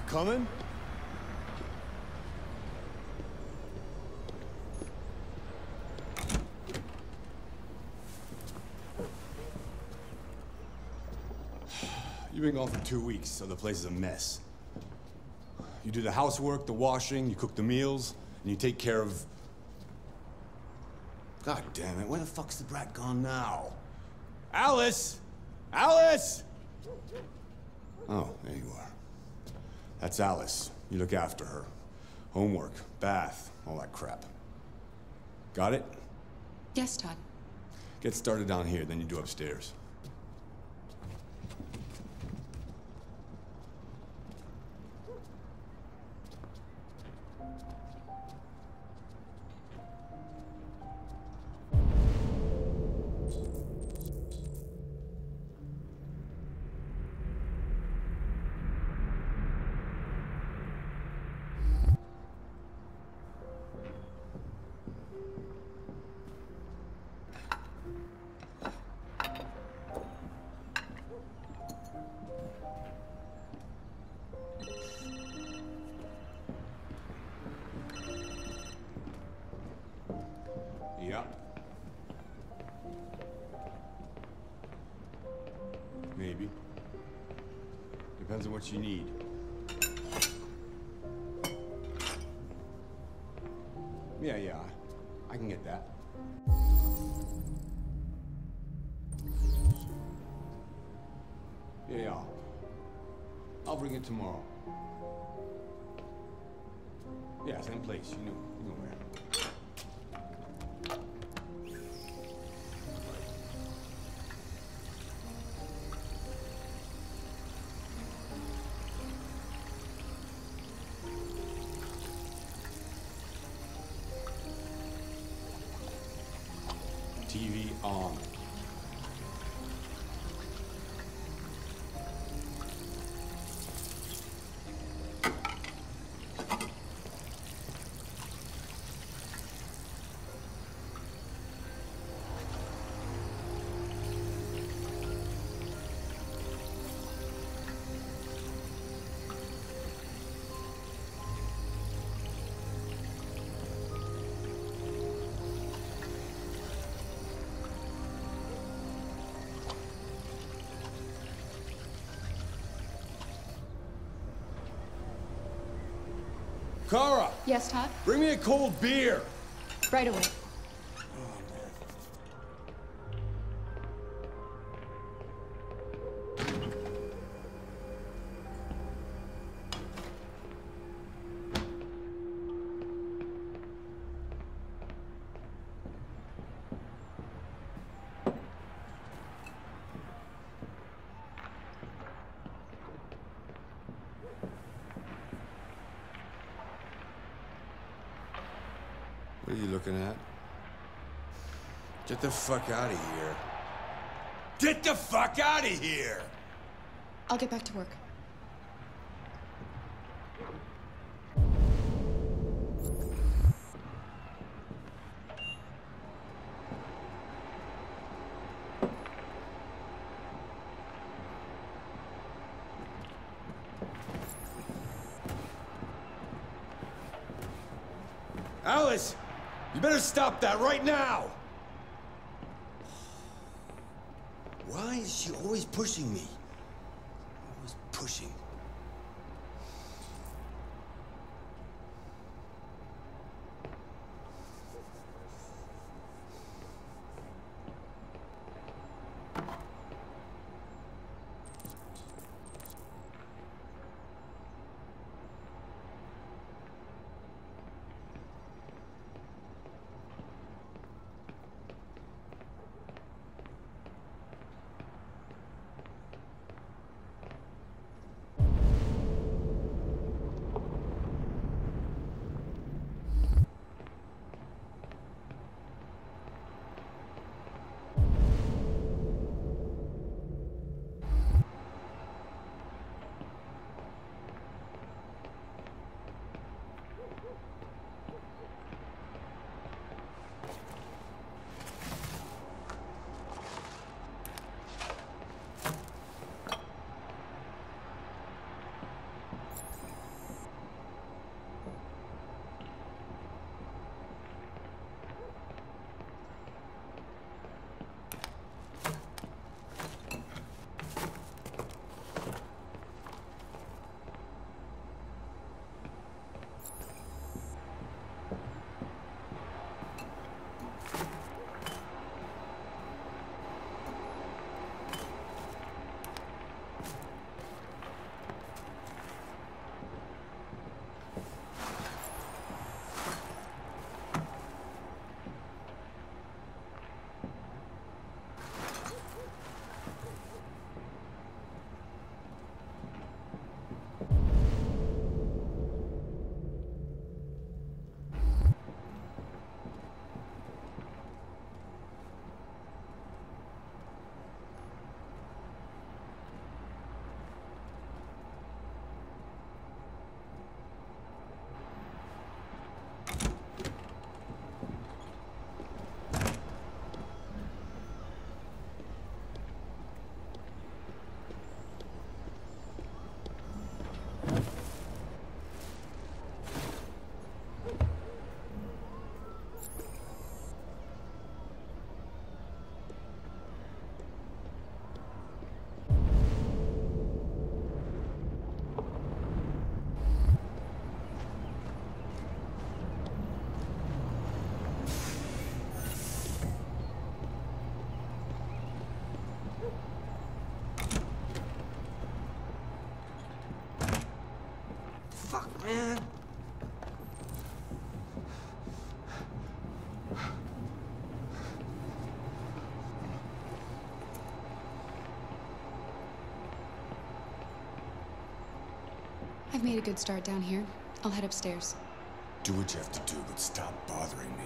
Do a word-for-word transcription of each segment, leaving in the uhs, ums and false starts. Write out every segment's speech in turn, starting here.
Coming? You've been gone for two weeks, so the place is a mess. You do the housework, the washing, you cook the meals, and you take care of... God damn it, where the fuck's the brat gone now? Alice! Alice! Oh, there you are. That's Alice. You look after her. Homework, bath, all that crap. Got it? Yes, Todd. Get started down here, then you do upstairs. Yeah. Maybe. Depends on what you need. Yeah, yeah. I can get that. Yeah, yeah. I'll bring it tomorrow. Yeah, same place. You know, you know where. T V on. Kara! Yes, Todd? Bring me a cold beer! Right away. What are you looking at? Get the fuck out of here. Get the fuck out of here! I'll get back to work. Alice! You better stop that right now! Why is she always pushing me? Always pushing. man. I've made a good start down here. I'll head upstairs. Do what you have to do, but stop bothering me.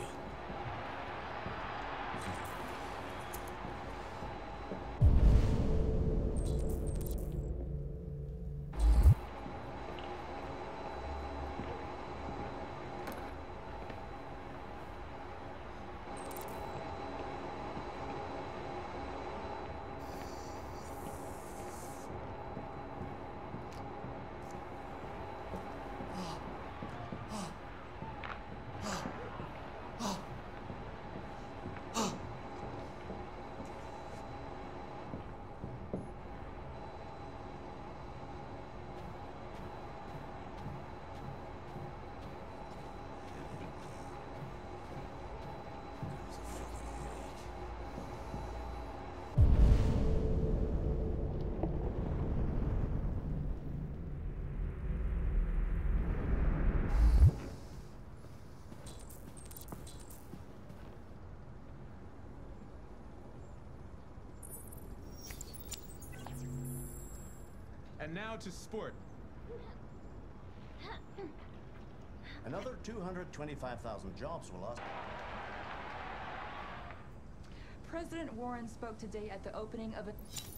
And now to sport. Another two hundred twenty-five thousand jobs were lost. President Warren spoke today at the opening of a...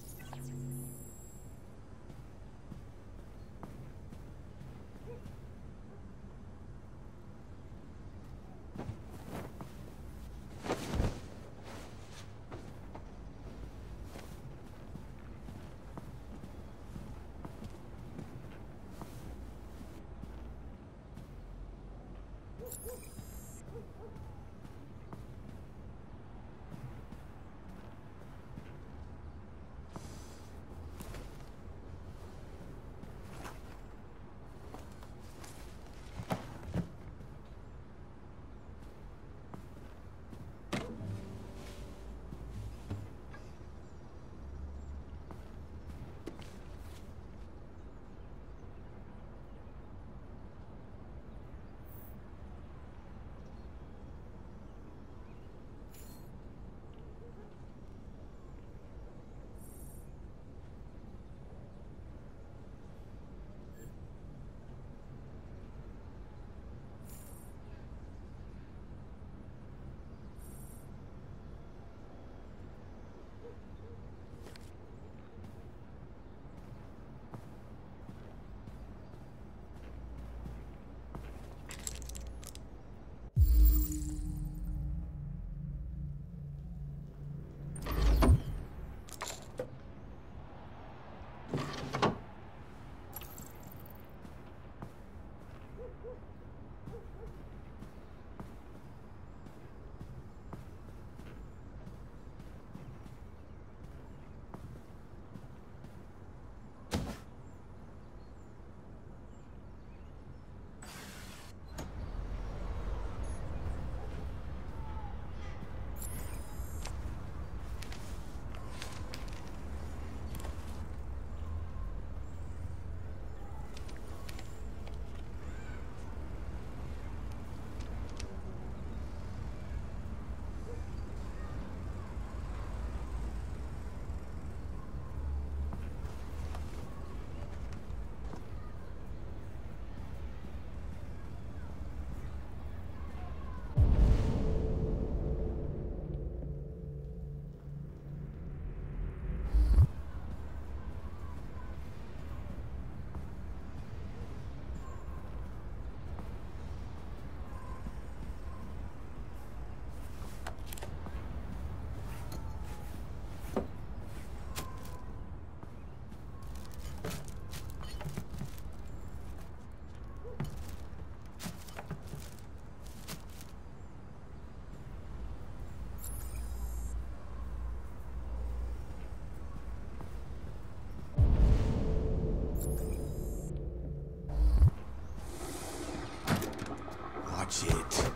Watch it.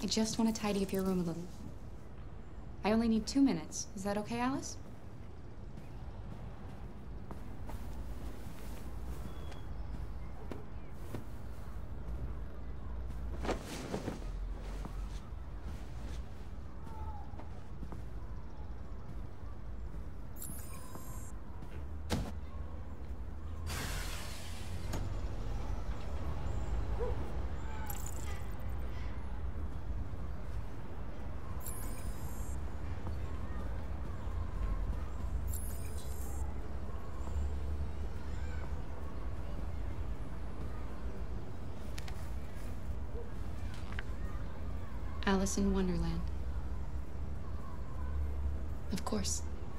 I just want to tidy up your room a little. I only need two minutes. Is that okay, Alice? Alice in Wonderland. Of course.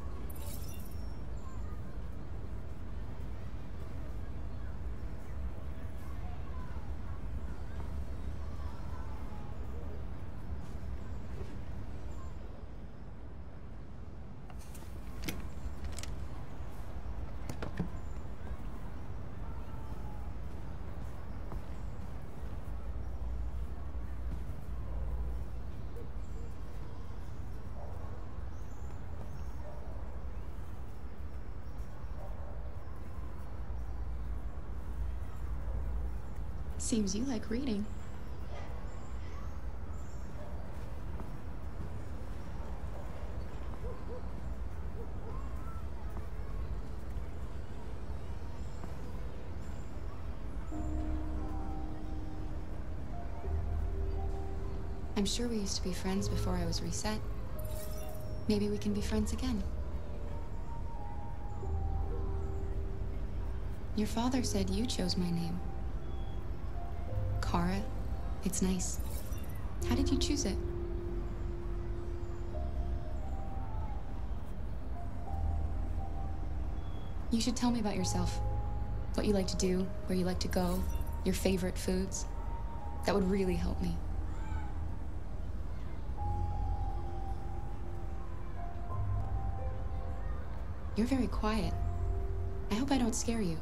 Seems you like reading. I'm sure we used to be friends before I was reset. Maybe we can be friends again. Your father said you chose my name. Kara, it's nice. How did you choose it? You should tell me about yourself. What you like to do, where you like to go, your favorite foods. That would really help me. You're very quiet. I hope I don't scare you.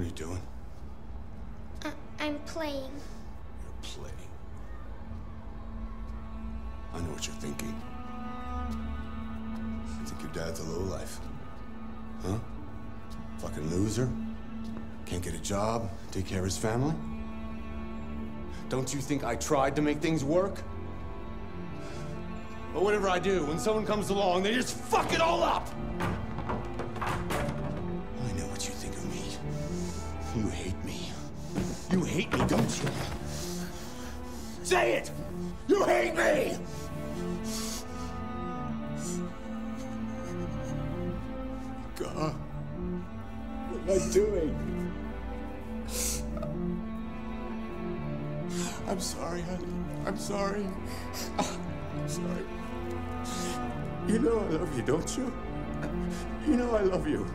you doing? Uh, I'm playing. You're playing. I know what you're thinking. You think your dad's a lowlife? Huh? Fucking loser? Can't get a job, take care of his family? Don't you think I tried to make things work? But whatever I do, when someone comes along, they just fuck it all up! I know what you think of me. You hate me. You hate me, don't you? Say it! You hate me! God, what am I doing? I'm sorry, honey. I'm sorry. I'm sorry. You know I love you, don't you? You know I love you.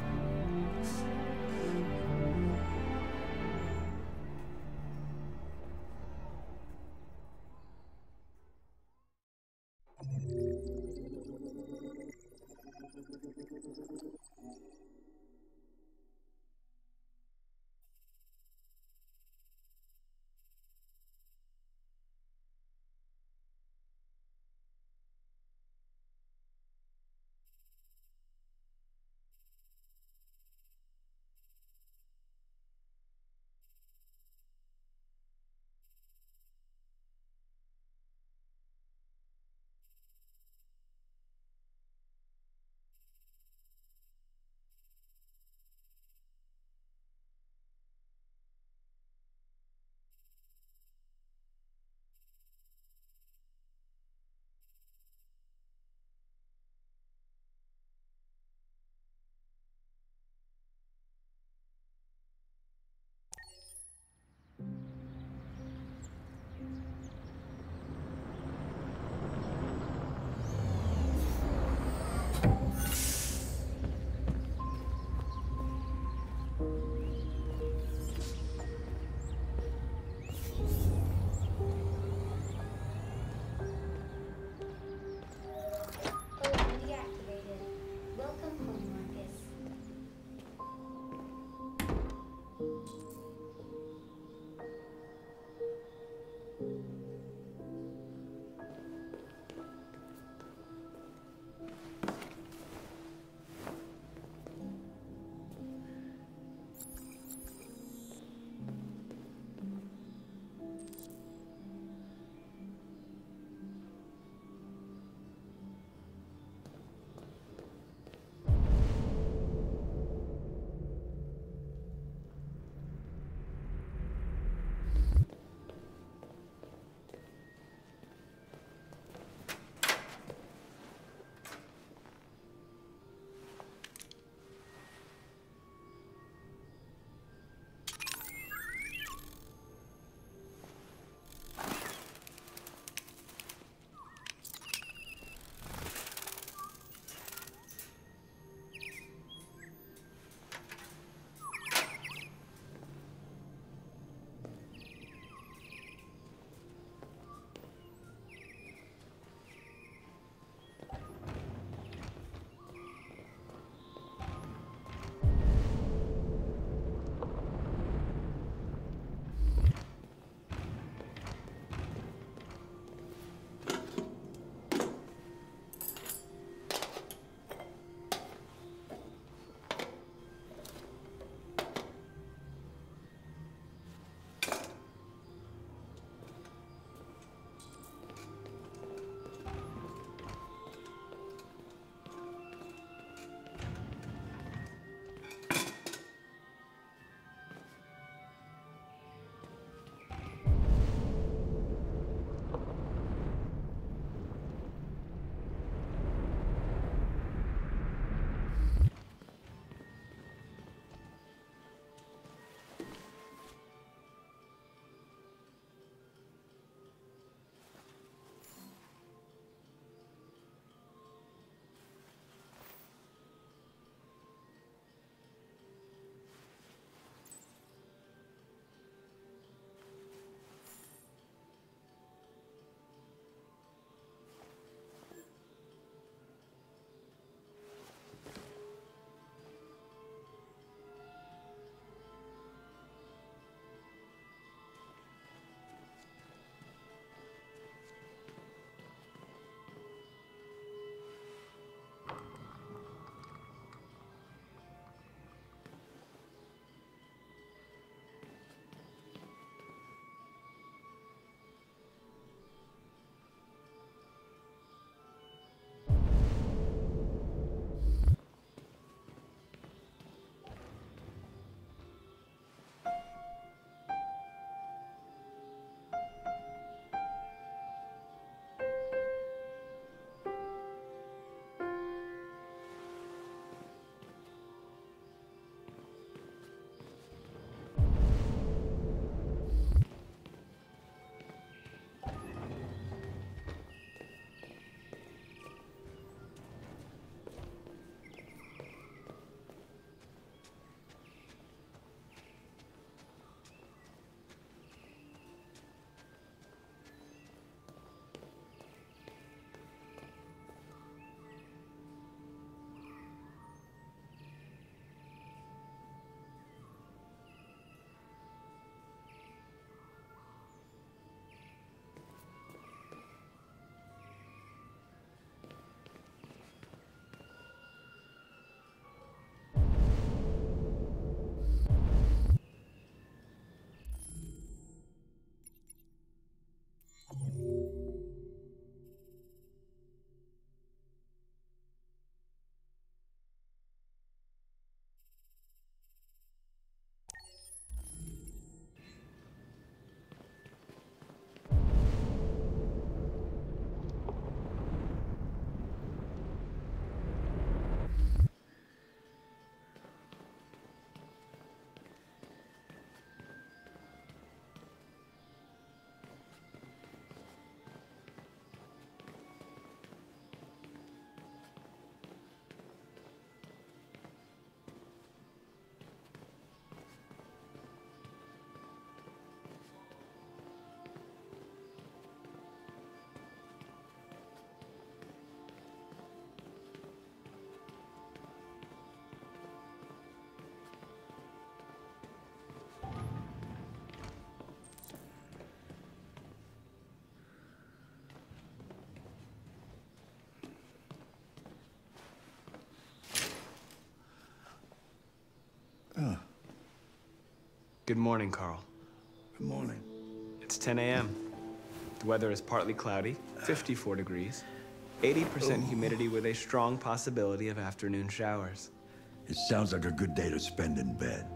Good morning, Carl. Good morning. It's ten A M The weather is partly cloudy, fifty-four degrees, eighty percent Oh. humidity with a strong possibility of afternoon showers. It sounds like a good day to spend in bed.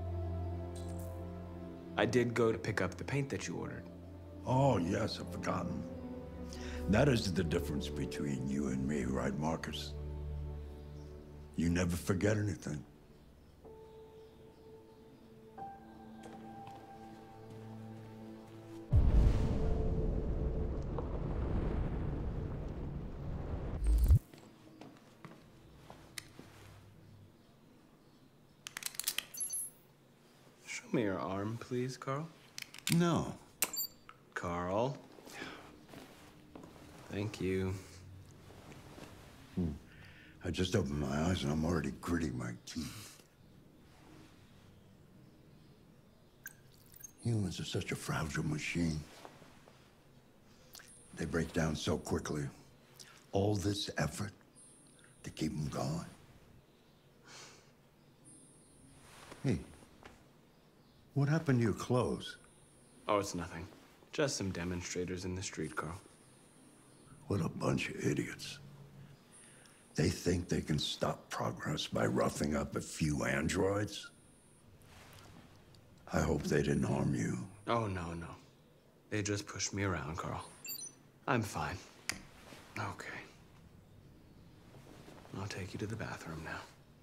I did go to pick up the paint that you ordered. Oh, yes, I've forgotten. That is the difference between you and me, right, Marcus? You never forget anything. Show me your arm, please, Carl. No. Carl. Thank you. Hmm. I just opened my eyes and I'm already gritting my teeth. Humans are such a fragile machine. They break down so quickly. All this effort to keep them going. Hey, what happened to your clothes? Oh, it's nothing. Just some demonstrators in the street, Carl. What a bunch of idiots. They think they can stop progress by roughing up a few androids? I hope they didn't harm you. Oh, no, no. They just pushed me around, Carl. I'm fine. Okay. I'll take you to the bathroom now.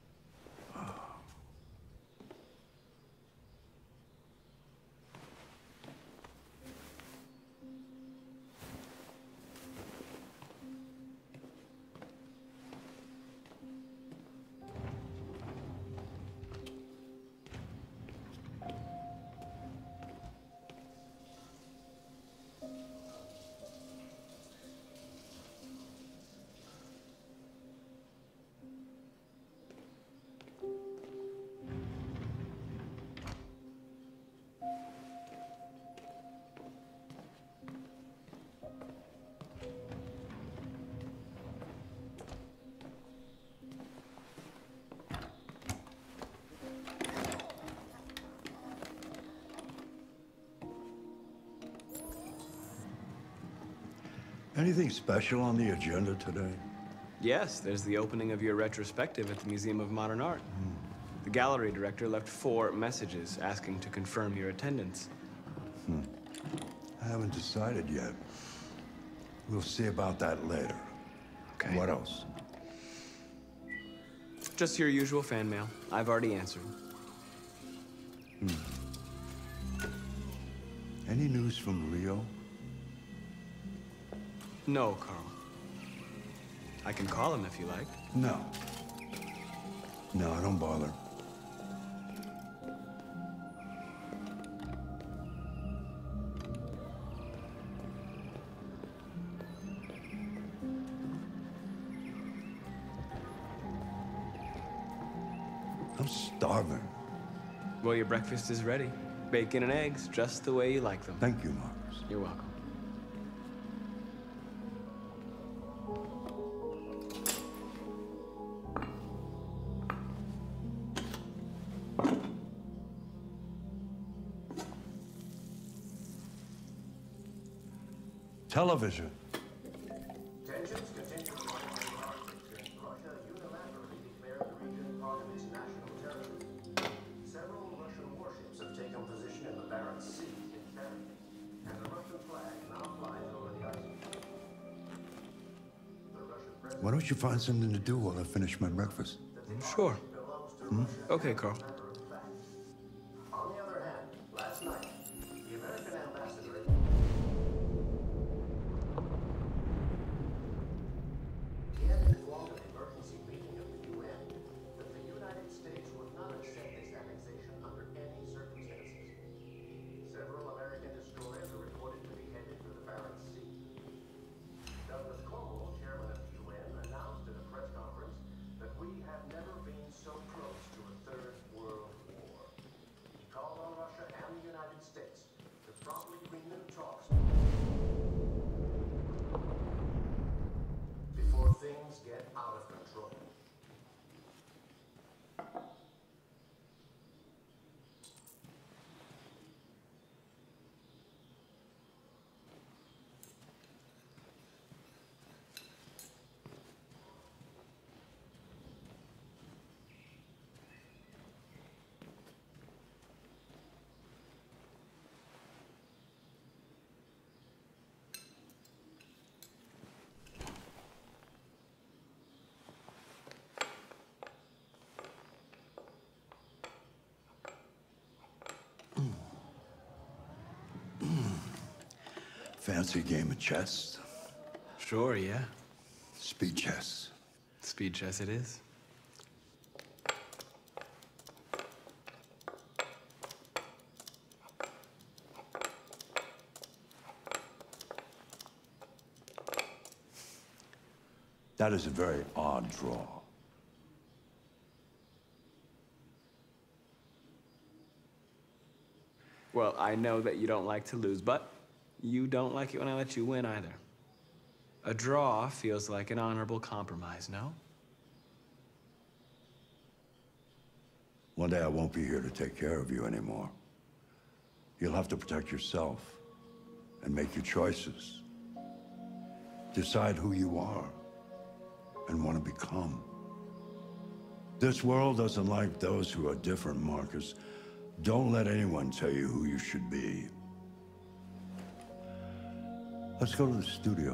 Anything special on the agenda today? Yes, there's the opening of your retrospective at the Museum of Modern Art. Mm. The gallery director left four messages asking to confirm your attendance. Hmm. I haven't decided yet. We'll see about that later. Okay. What else? Just your usual fan mail. I've already answered. Hmm. Any news from Rio? No, Carl. I can call him if you like. No. No, don't bother. I'm starving. Well, your breakfast is ready. Bacon and eggs, just the way you like them. Thank you, Marcus. You're welcome. Television. Tensions continue among the Arctic since Russia unilaterally declared the region part of its national territory. Several Russian warships have taken position in the Barents Sea in Bering, and the Russian flag now flies over the ice. The Russian president Why don't you find something to do while I finish my breakfast? Sure. belongs to Hmm? Russia. Okay, Carl. On the other hand, last night, the American ambassador again informed an emergency meeting of the U N that the United States would not accept this annexation under any circumstances. Several American destroyers are reported to be headed for the Barents Sea. Douglas Cornwall, chairman of the U N, announced in a press conference that we have never been so close to a third world Fancy game of chess? Sure, yeah. Speed chess. Speed chess it is. That is a very odd draw. Well, I know that you don't like to lose, but you don't like it when I let you win either. A draw feels like an honorable compromise, no? One day I won't be here to take care of you anymore. You'll have to protect yourself and make your choices. Decide who you are and want to become. This world doesn't like those who are different, Marcus. Don't let anyone tell you who you should be. Let's go to the studio.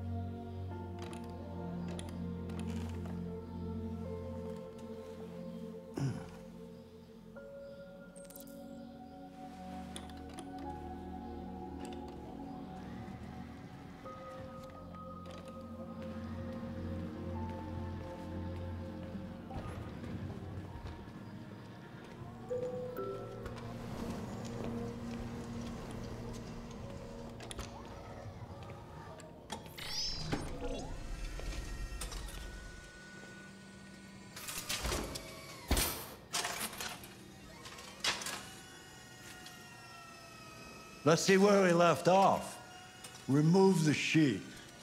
Let's see where we left off. Remove the sheet.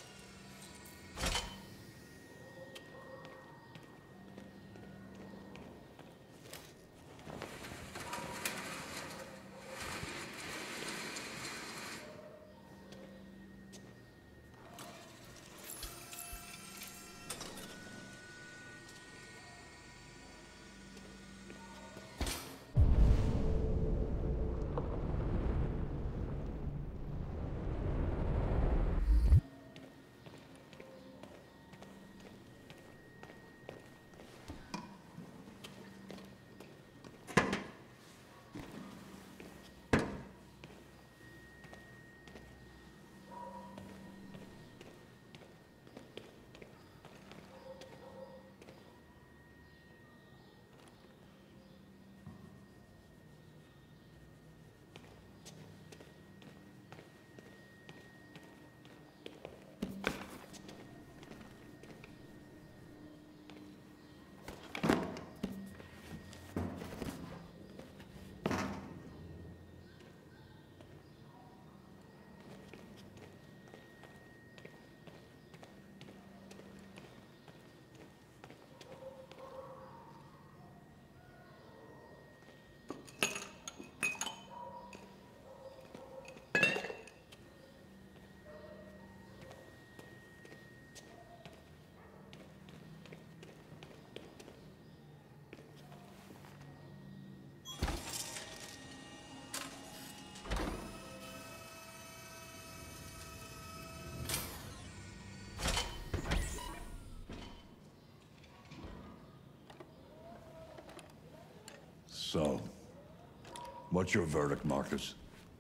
So, what's your verdict, Marcus?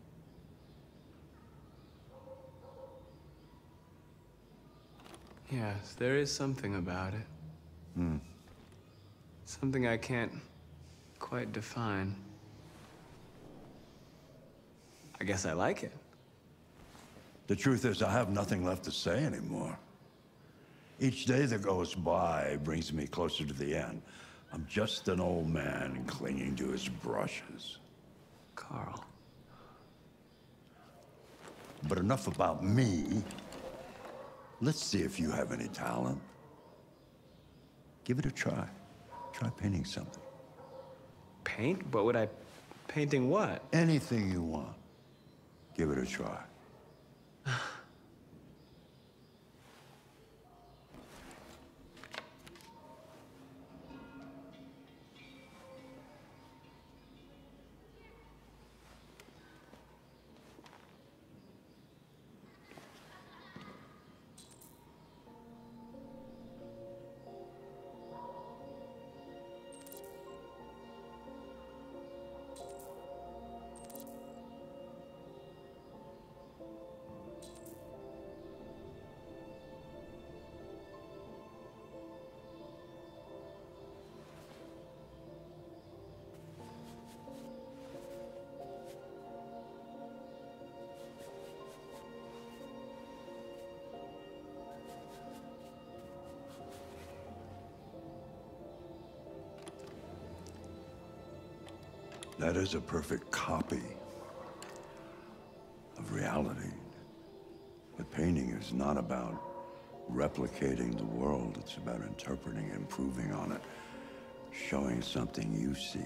Yes, there is something about it. Hmm. Something I can't quite define. I guess I like it. The truth is, I have nothing left to say anymore. Each day that goes by brings me closer to the end. I'm just an old man clinging to his brushes. Carl. But enough about me. Let's see if you have any talent. Give it a try. Try painting something. Paint? What would I... Painting what? Anything you want. Give it a try. That is a perfect copy of reality. But painting is not about replicating the world. It's about interpreting, improving on it, showing something you see.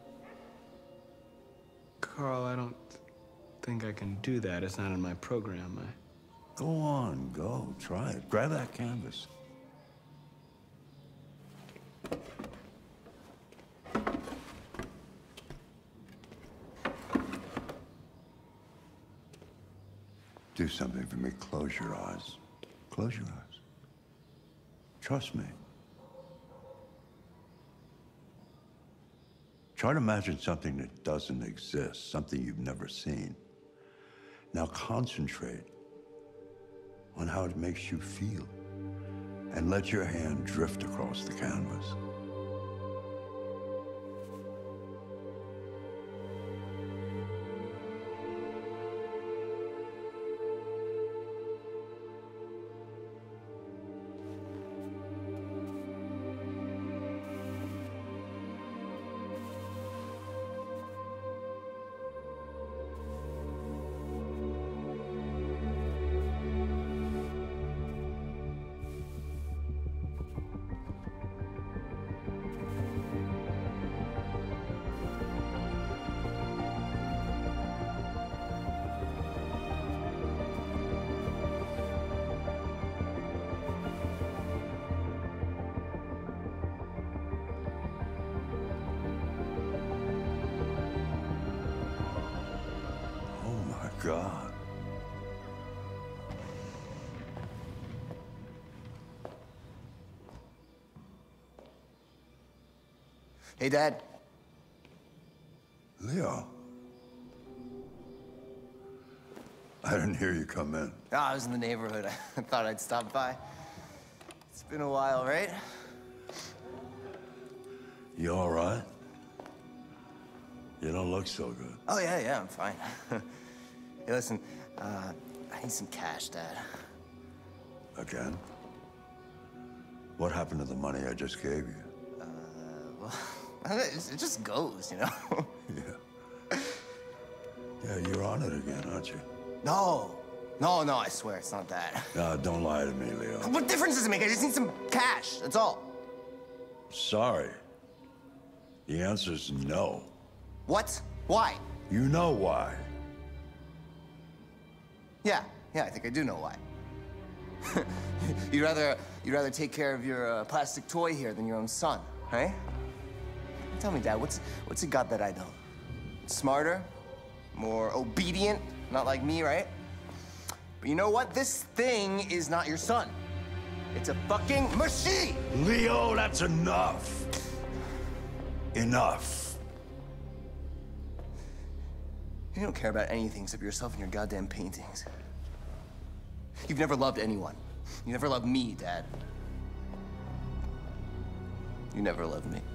Carl, I don't think I can do that. It's not in my program. I... Go on, go, try it. Grab that canvas. Do something for me. Close your eyes. Close your eyes. Trust me. Try to imagine something that doesn't exist, something you've never seen. Now concentrate on how it makes you feel, and let your hand drift across the canvas. God. Hey, Dad. Leo. I didn't hear you come in. Oh, I was in the neighborhood. I thought I'd stop by. It's been a while, right? You all right? You don't look so good. Oh, yeah, yeah, I'm fine. Hey, listen, uh, I need some cash, Dad. Again? What happened to the money I just gave you? Uh, well, it just goes, you know? Yeah. Yeah, you're on it again, aren't you? No. No, no, I swear, it's not that. No, don't lie to me, Leo. What difference does it make? I just need some cash, that's all. Sorry. The answer's no. What? Why? You know why. Yeah, yeah, I think I do know why. you'd rather you'd rather take care of your uh, plastic toy here than your own son, right? Tell me, Dad, what's what's it got that I don't? Smarter, more obedient, not like me, right? But you know what? This thing is not your son. It's a fucking machine. Leo, that's enough. Enough. You don't care about anything except yourself and your goddamn paintings. You've never loved anyone. You never loved me, Dad. You never loved me.